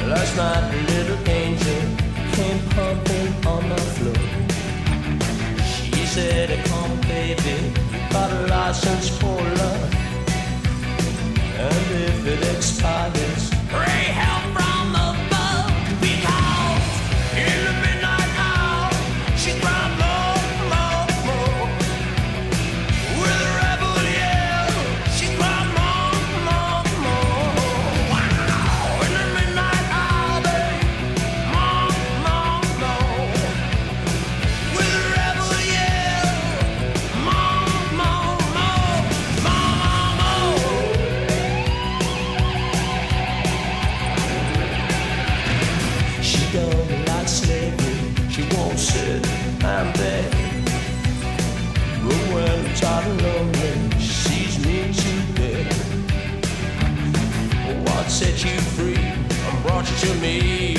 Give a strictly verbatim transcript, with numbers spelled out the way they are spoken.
Last night a little angel came pumping on my floor. She said, come baby, got a license for love, and if it expires, pray help from above. Because in the midnight hour she cried more, more, more. With a rebel yell she cried more, more, more. Wow! In the midnight hour, babe, more, more, more. With a rebel yell, more, more, more, more, more. She don't like slavery, she won't sit and beg. But when I'm tired and lonely, she sees me today. What set you free and brought you to me?